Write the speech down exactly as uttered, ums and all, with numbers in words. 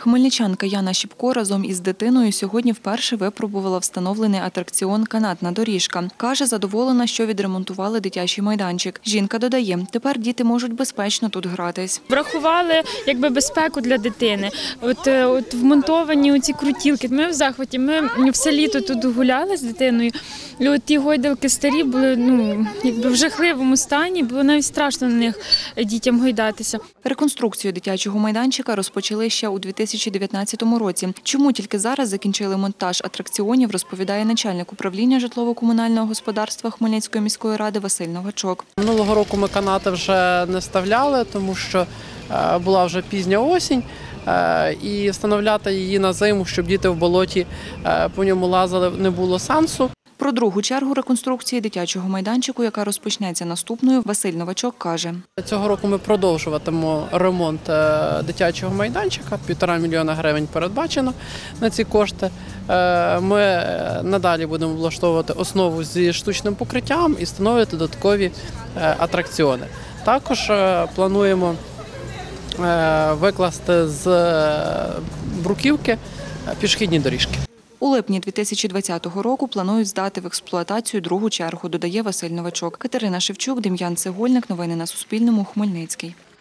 Хмельничанка Яна Щіпко разом із дитиною сьогодні вперше випробувала встановлений атракціон «Канатна доріжка». Каже, задоволена, що відремонтували дитячий майданчик. Жінка додає, тепер діти можуть безпечно тут гратись. Врахували якби безпеку для дитини. От, от вмонтовані оці крутілки. Ми в захваті. Ми все літо тут гуляли з дитиною. І от ті гойдалки старі були ну, якби в жахливому стані, було навіть страшно на них дітям гойдатися. Реконструкцію дитячого майданчика розпочали ще у дві тисячі дев'ятнадцятому році. Чому тільки зараз закінчили монтаж атракціонів, розповідає начальник управління житлово-комунального господарства Хмельницької міської ради Василь Новачок. Минулого року ми канати вже не вставляли, тому що була вже пізня осінь. І встановляти її на зиму, щоб діти в болоті по ньому лазили, не було сенсу. Про другу чергу реконструкції дитячого майданчику, яка розпочнеться наступною, Василь Новачок каже. Цього року ми продовжуватимемо ремонт дитячого майданчика. Півтора мільйона гривень передбачено на ці кошти. Ми надалі будемо влаштовувати основу зі штучним покриттям і встановлювати додаткові атракціони. Також плануємо викласти з бруківки пішохідні доріжки. У липні дві тисячі двадцятого року планують здати в експлуатацію другу чергу, додає Василь Новачок. Катерина Шевчук, Дем'ян Цегольник. Новини на Суспільному. Хмельницький.